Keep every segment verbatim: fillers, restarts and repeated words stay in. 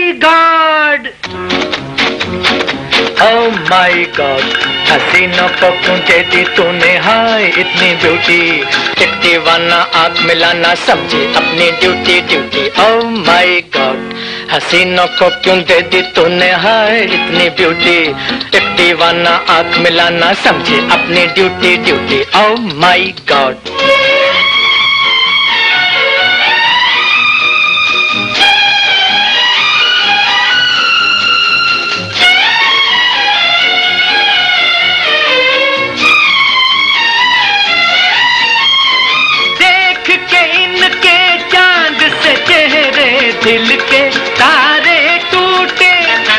God, oh my god, हसीनों को क्यों दे दी तूने हाय इतनी ब्यूटी, एक दीवाना आंख मिलाना समझे अपनी duty duty. oh my god, हसीनों को क्यों दे दी तूने हाय इतनी ब्यूटी, एक दीवाना आंख मिलाना समझे अपनी duty duty. oh my god, दिल के तारे टूटे,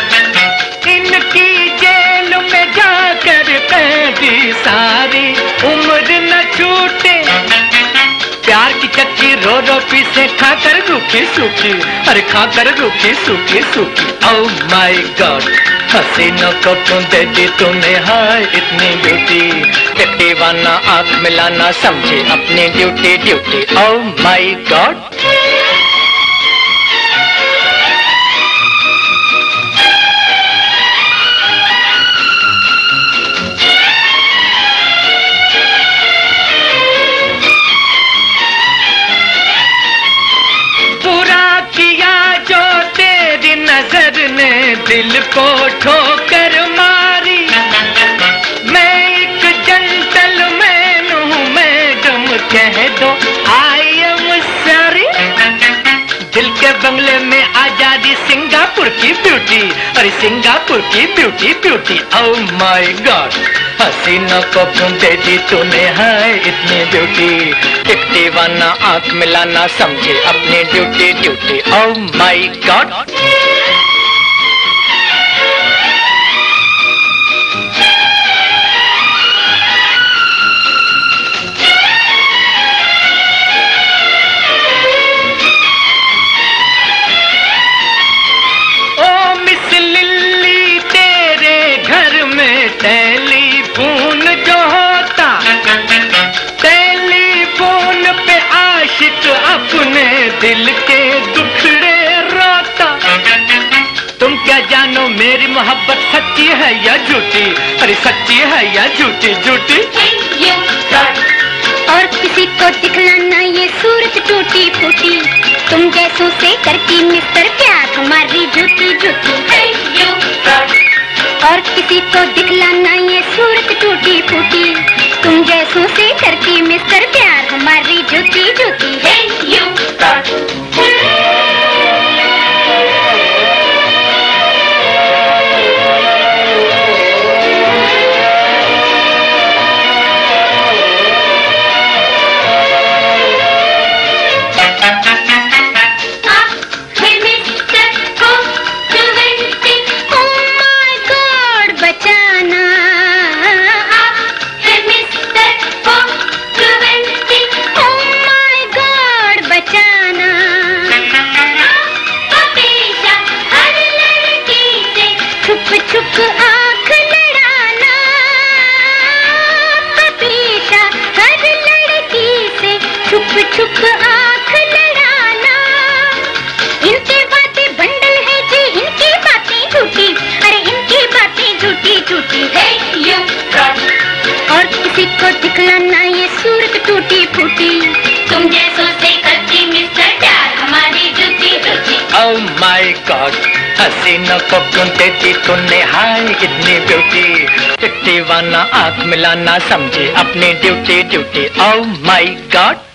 इनकी जेल में जाकर कैदी सारी उम्र न छूटे। प्यार की चक्की रो रो पीसे खाकर रूखी सूखी, अरे खाकर रूखी सूखी सूखी। oh my god, हसीनों को क्यों दे दी तूने हाय इतनी ब्यूटी, एक दीवाना आंख मिलाना समझे अपनी duty duty. oh my god, दिल को ठोकर मारी, मैं एक जेंटलमैन हूँ मैडम कह दो आई एम सॉरी। दिल के बंगले में आजादी सिंगापुर की ब्यूटी, अरे सिंगापुर की beauty beauty. oh my god, हसीनों को क्यों दे दी तूने हाय इतनी ब्यूटी, एक दीवाना आंख मिलाना समझे अपनी duty duty. oh my god, telephone जो होता, टेलीफोन पे आशिक अपने दिल के दुखड़े रोता। तुम क्या जानो मेरी मोहब्बत सच्ची है या झूठी, अरे सच्ची है या झूठी झूठी। और किसी को दिखलाना ये सूरत टूटी फूटी, तुम जैसों से करती मिस्टर प्यार हमारी झूठी झूठी। और किसी को दिखलाना ये सूरत टूटी फूटी, तुम जैसों से करती मिस्टर प्यार हमारी झूठी झूठी। hey you छुप आँख लड़ाना, इनकी बातें बंडल है जी, इनकी बातें झूठी, अरे इनकी बातें झूठी झूठी। hey you और किसी को दिखलाना ये सूरत टूटी फूटी, तुम जैसों से करती मिस्टर प्यार हमारी झूठी झूठी। oh my god, हसीनों को क्यों दे दी तूने हाय इतनी ब्यूटी, एक दीवाना आंख मिलाना समझे अपनी duty duty. oh my god,